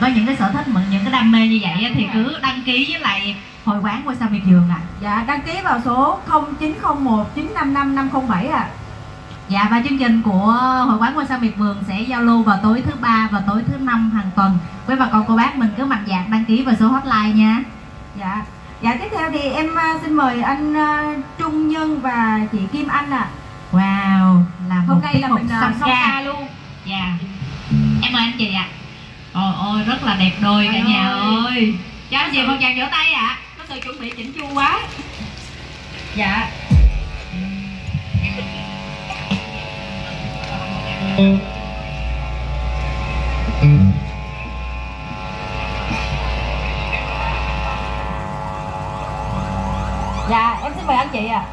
có những cái sở thích, những cái đam mê như vậy thì cứ đăng ký với lại hội quán Ngôi Sao Miệt Vườn ạ. Dạ, đăng ký vào số 0901 955 507 ạ. Dạ, và chương trình của hội quán Ngôi Sao Miệt Vườn sẽ giao lưu vào tối thứ ba và tối thứ năm hàng tuần. Với bà con cô bác mình cứ mạnh dạn đăng ký vào số hotline nha. Dạ. Dạ, tiếp theo thì em xin mời anh Trung Nhân và chị Kim Anh ạ. Wow, là hôm nay là mình song ca luôn. Dạ. Em mời anh chị ạ. Ôi ôi, rất là đẹp đôi cả nhà ơi. Cho anh chị một tràng vỗ tay ạ. Có sự chuẩn bị chỉnh chu quá. Dạ. Dạ, em xin mời anh chị ạ.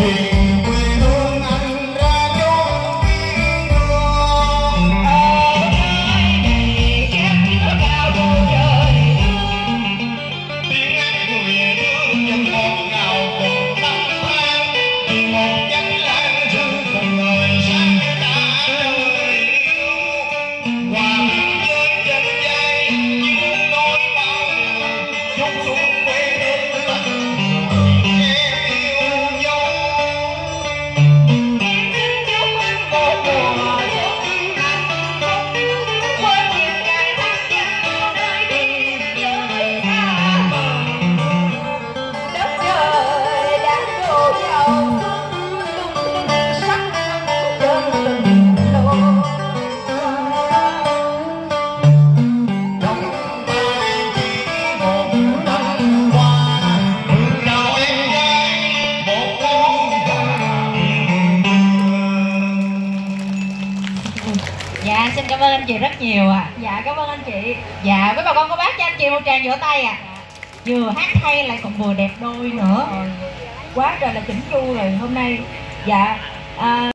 Dạ, xin cảm ơn anh chị rất nhiều ạ. Dạ, cảm ơn anh chị. Dạ, với bà con cô bác cho anh chị một tràng vỗ tay ạ. Vừa hát hay lại còn vừa đẹp đôi nữa. Quá trời là chỉnh chu rồi hôm nay. Dạ.